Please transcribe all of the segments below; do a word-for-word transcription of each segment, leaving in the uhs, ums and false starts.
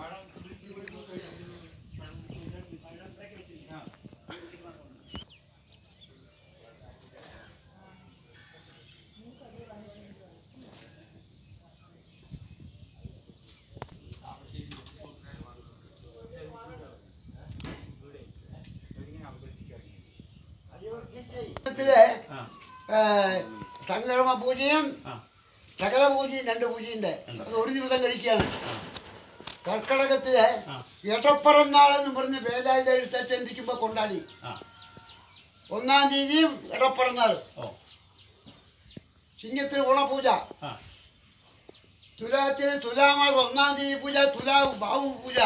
സംക്രമ പൂജയും സകല പൂജയും രണ്ട് പൂജയുണ്ട്. അത് ഒരു ദിവസം കഴിക്കുകയാണ്. കർക്കടകത്തില് ഇടപ്പറന്നാളെന്ന് പറഞ്ഞ് വേദായുധ സച്ചിരിക്കുമ്പോ കൊണ്ടാടി. ഒന്നാം തീയതിയും ഇടപ്പറന്നാൾ. ചിങ്ങത്തിൽ ഓണപൂജ. തുലാത്തിൽ തുലാമാസം ഒന്നാം തീയതി പൂജ, തുലാ ബാഹു പൂജ.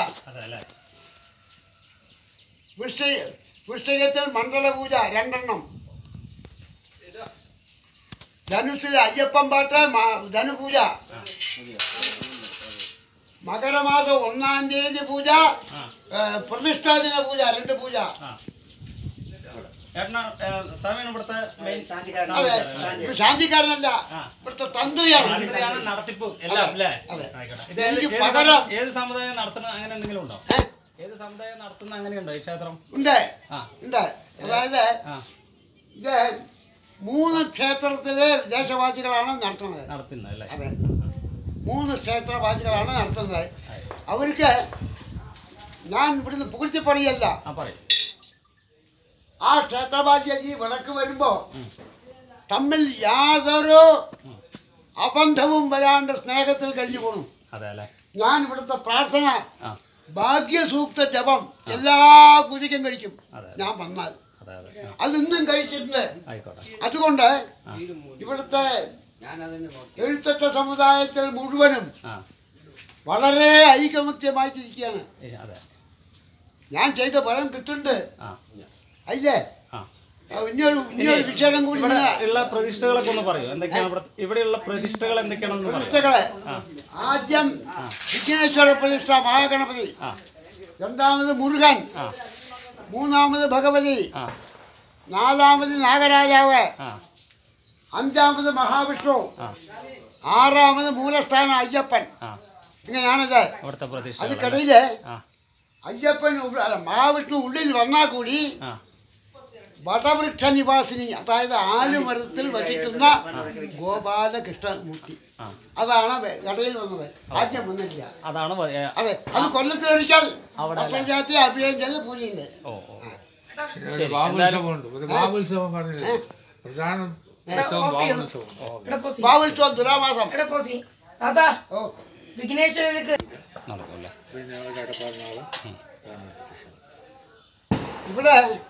വൃശ്ചിക വൃശ്ചികത്തിൽ മണ്ഡല പൂജ രണ്ടെണ്ണം. ധനുസിൽ അയ്യപ്പൻ പാട്ട് ധനുപൂജ. മകരമാസം ഒന്നാം തീയതി പൂജ, പ്രതിഷ്ഠാദിന പൂജ രണ്ട് പൂജ. ശാന്തിക്കാരനല്ല, ഇവിടുത്തെ തന്ത്രിയാണ്. എനിക്ക് പകരം ഏത് സമുദായം നടത്തുന്ന അങ്ങനെ എന്തെങ്കിലും ഉണ്ടോ? ഏത് സമുദായം നടത്തുന്ന അങ്ങനെയുണ്ടോ ഈ ക്ഷേത്രം? ഉണ്ട് ഉണ്ട്. അതായത് ഇത് മൂന്ന് ക്ഷേത്രത്തിലെ ദേശവാസികളാണ് നടത്തുന്നത്. നടത്തുന്നത് അതെ, മൂന്ന് ക്ഷേത്രവാസികളാണ് നടത്തുന്നത്. അവർക്ക് ഞാൻ ഇവിടുന്ന് പുകഴ്ത്തി പറയല്ല. ആ ക്ഷേത്രവാസി ഈ വിളക്ക് വരുമ്പോ തമ്മിൽ യാതൊരു അബന്ധവും വരാണ്ട് സ്നേഹത്തിൽ കഴിഞ്ഞു പോകണം. ഞാൻ ഇവിടുത്തെ പ്രാർത്ഥന ഭാഗ്യസൂക്ത ജപം എല്ലാ പൂജയ്ക്കും കഴിക്കും ഞാൻ വന്നാൽ. അതിന്നും കഴിച്ചിട്ടുണ്ട്. അതുകൊണ്ട് ഇവിടുത്തെ എഴുത്തച്ഛ സമുദായത്തിൽ മുഴുവനും വളരെ ഐകമത്യമായിട്ടിരിക്കുകയാണ്. ഞാൻ ചെയ്ത ഫലം കിട്ടുന്നുണ്ട്. അല്ലേ? ഇനിയൊരു ഇനിയൊരു വിശേഷം കൂടി പ്രതിഷ്ഠകളൊക്കെ ഒന്ന് പറയൂ. എന്തൊക്കെയാണ് ഇവിടെയുള്ള പ്രതിഷ്ഠകൾ? എന്തൊക്കെയാണ് പ്രതിഷ്ഠകള്? ആദ്യം വിഘ്നേശ്വര പ്രതിഷ്ഠ മഹാഗണപതി, രണ്ടാമത് മുരുകൻ, മൂന്നാമത് ഭഗവതി, നാലാമത് നാഗരാജാവ്, അഞ്ചാമത് മഹാവിഷ്ണു, ആറാമത് മൂലസ്ഥാനം അയ്യപ്പൻ. ഇങ്ങനെയാണിത്. അതിക്കിടയില് അയ്യപ്പൻ മഹാവിഷ്ണു ഉള്ളിൽ വന്നാൽ കൂടി വടവൃക്ഷ നിവാസിനി, അതായത് ആലുമരത്തിൽ വസിക്കുന്ന ഗോപാലകൃഷ്ണമൂർത്തി, അതാണ് കടയിൽ വന്നത്. ആദ്യം വന്നില്ല. അതാണ് അതെ, അത് കൊല്ലത്തിലൊരിക്കൽ അഷ്ടജാതി അഭിനയം ചെയ്ത് പൂജയുണ്ട്. ബാവുത്സവം തുലാമാസം. വിഘ്നേശ്വരർക്ക് ഇവിടെ